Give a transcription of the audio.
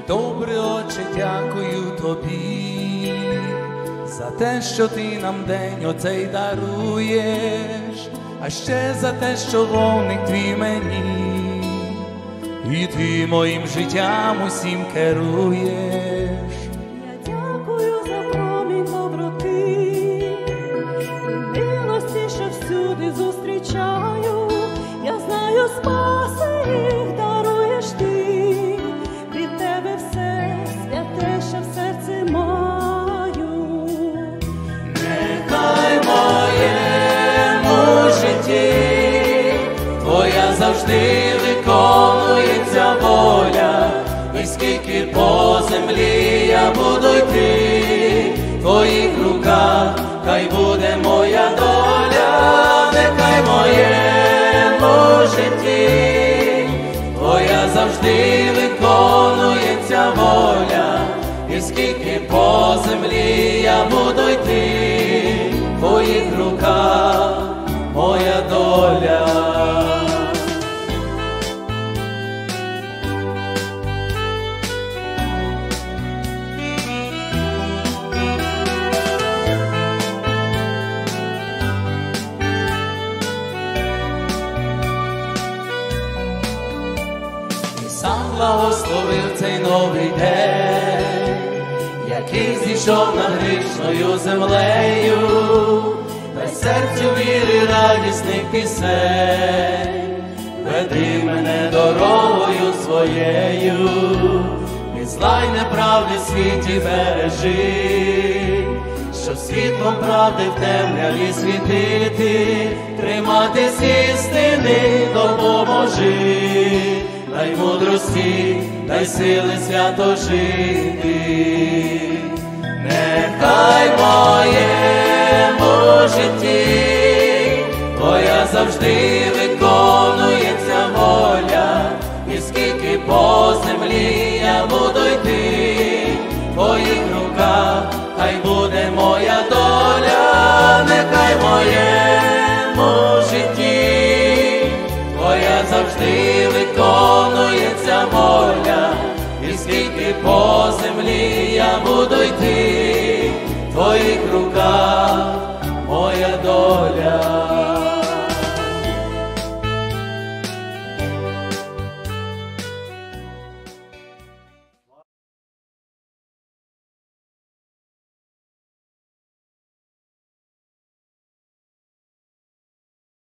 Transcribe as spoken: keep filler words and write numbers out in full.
Добре, Отче, дякую Тобі за те, що Ти нам день оцей даруєш, а ще за те, що вогник Твій мені, і Ти моїм життям усім керуєш. Я дякую за промінь доброти і милості, що всюди зустрічаю. Я знаю, спаси їх даруєш Ти, від Тебе все святе, що в серці маю. Нехай в моєму житті Твоя завжди виконується воля, і скільки по землі я буду йти, в Твоїх руках хай буде моя доля. Нехай в моєму житті Твоя завжди виконується воля, і скільки по землі я буду йти, в Твоїх руках моя доля. Сам благословив цей новий день, який зійшов над грішною землею, дай серцю віри радісних пісень, веди мене дорогою своєю, від зла й неправди в світі бережи, щоб світлом правди в темряві світити, триматись істини допоможи. Дай мудрості, дай сили свято жити. Нехай в моєму житті Твоя завжди виконується воля, і скільки по землі я буду йти, в Твоїх руках хай буде моя доля. Нехай в моєму житті Твоя завжди виконується воля, і скільки по землі я буду йти, в Твоїх руках моя доля.